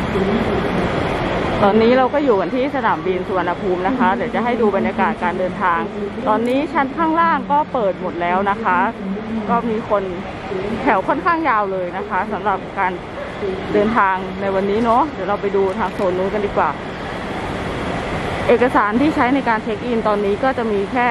ตอนนี้เราก็อยู่กันที่สนามบินสุวรรณภูมินะคะเดี๋ยวจะให้ดูบรรยากาศการเดินทางตอนนี้ชั้นข้างล่างก็เปิดหมดแล้วนะคะก็มีคนแถวค่อนข้างยาวเลยนะคะสำหรับการเดินทางในวันนี้เนาะเดี๋ยวเราไปดูทางโซนนู้นกันดีกว่าเอกสารที่ใช้ในการเช็คอินตอนนี้ก็จะมีแค่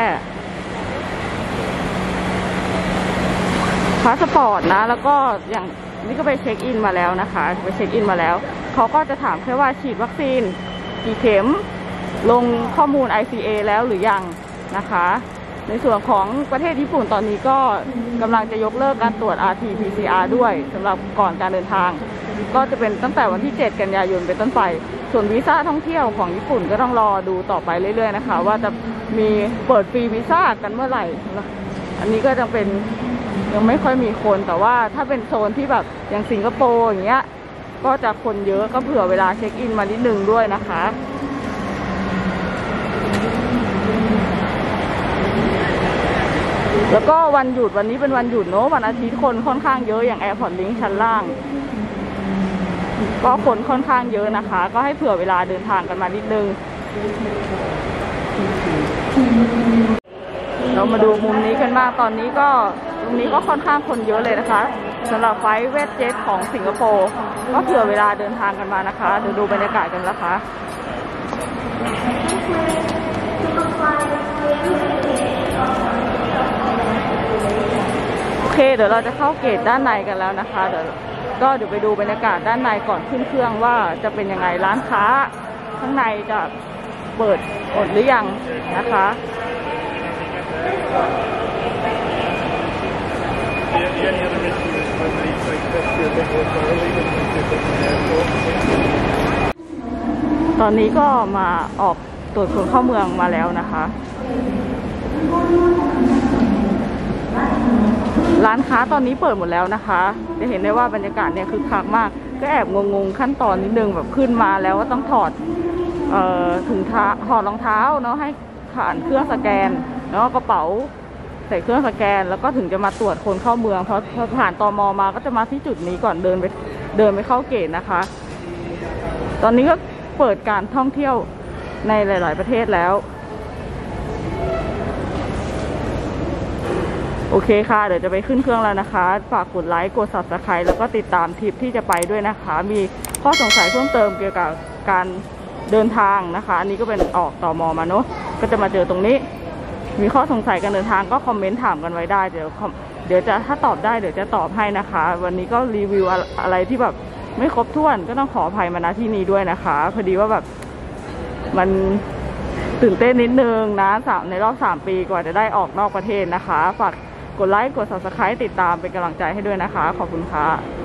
พาสปอร์ตนะแล้วก็อย่างนี่ก็ไปเช็คอินมาแล้วนะคะไปเช็คอินมาแล้วเขาก็จะถามแค่ว่าฉีดวัคซีนกี่เข็มลงข้อมูล ICA แล้วหรือยังนะคะในส่วนของประเทศญี่ปุ่นตอนนี้ก็กำลังจะยกเลิกการตรวจ RT-PCR ด้วยสำหรับก่อนการเดินทางก็จะเป็นตั้งแต่วันที่7 กันยายนเป็นต้นไปส่วนวีซ่าท่องเที่ยวของญี่ปุ่นก็ต้องรอดูต่อไปเรื่อยๆนะคะว่าจะมีเปิดฟรีวีซ่ากันเมื่อไหร่อันนี้ก็จะเป็นยังไม่ค่อยมีคนแต่ว่าถ้าเป็นโซนที่แบบอย่างสิงคโปร์อย่างเงี้ยก็จะคนเยอะก็เผื่อเวลาเช็คอินมานิดนึงด้วยนะคะแล้วก็วันหยุดวันนี้เป็นวันหยุดเนอะวันอาทิตย์คนค่อนข้างเยอะอย่าง Airport Link ชั้นล่างก็คนค่อนข้างเยอะนะคะก็ให้เผื่อเวลาเดินทางกันมานิดนึงเรามาดูมุมนี้กันบ้างตอนนี้ก็ตรงนี้ก็ค่อนข้างคนเยอะเลยนะคะสำหรับไฟล์เวทเจ็ตของสิงคโปร์ก็เผื่อเวลาเดินทางกันมานะคะเดี๋ยวดูบรรยากาศกันนะคะโอเคเดี๋ยวเราจะเข้าเกตด้านในกันแล้วนะคะเดี๋ยวไปดูบรรยากาศด้านในก่อนขึ้นเครื่องว่าจะเป็นยังไงร้านค้าข้างในจะเปิดอดหรือยังนะคะตอนนี้ก็มาออกตรวจคนเข้าเมืองมาแล้วนะคะร้านค้าตอนนี้เปิดหมดแล้วนะคะจะเห็นได้ว่าบรรยากาศเนี่ยคึกคักมากก็แอบงงขั้นตอนนิดนึงแบบขึ้นมาแล้วว่าต้องถอดถุงเท้าถอดรองเท้าเนาะให้ผ่านเครื่องสแกนแล้วก็กระเป๋าใส่เครื่องสแกนแล้วก็ถึงจะมาตรวจคนเข้าเมืองพอผ่านตม.มาก็จะมาที่จุดนี้ก่อนเดินไปเข้าเกตนะคะตอนนี้ก็เปิดการท่องเที่ยวในหลายๆประเทศแล้วโอเคค่ะเดี๋ยวจะไปขึ้นเครื่องแล้วนะคะฝากกดไลค์กด Subscribe แล้วก็ติดตามทริปที่จะไปด้วยนะคะมีข้อสงสัยเพิ่มเติมเกี่ยวกับการเดินทางนะคะอันนี้ก็เป็นออกตม.มาเนาะก็จะมาเจอตรงนี้มีข้อสงสัยการเดินทางก็คอมเมนต์ถามกันไว้ได้เดี๋ยวจะถ้าตอบได้เดี๋ยวจะตอบให้นะคะวันนี้ก็รีวิวอะไรที่แบบไม่ครบถ้วนก็ต้องขออภัยมาณที่นี้ด้วยนะคะพอดีว่าแบบมันตื่นเต้นนิดนึงนะในรอบ3 ปีกว่าจะได้ออกนอกประเทศนะคะฝากกดไลค์กด Subscribe ติดตามเป็นกำลังใจให้ด้วยนะคะขอบคุณค่ะ